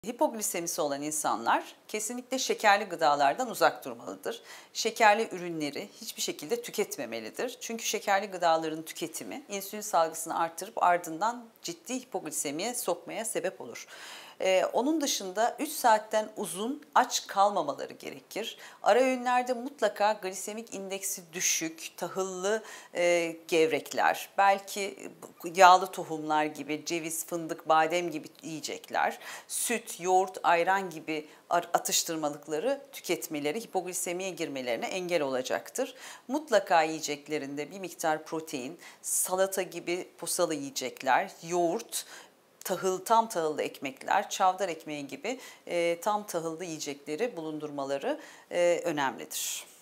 Hipoglisemisi olan insanlar kesinlikle şekerli gıdalardan uzak durmalıdır. Şekerli ürünleri hiçbir şekilde tüketmemelidir. Çünkü şekerli gıdaların tüketimi insülin salgısını artırıp ardından ciddi hipoglisemiye sokmaya sebep olur. Onun dışında 3 saatten uzun aç kalmamaları gerekir. Ara öğünlerde mutlaka glisemik indeksi düşük, tahıllı gevrekler, belki yağlı tohumlar gibi, ceviz, fındık, badem gibi yiyecekler, süt, yoğurt, ayran gibi atıştırmalıkları tüketmeleri hipoglisemiye girmelerine engel olacaktır. Mutlaka yiyeceklerinde bir miktar protein, salata gibi posalı yiyecekler, yoğurt, tam tahıllı ekmekler, çavdar ekmeği gibi tam tahıllı yiyecekleri bulundurmaları önemlidir.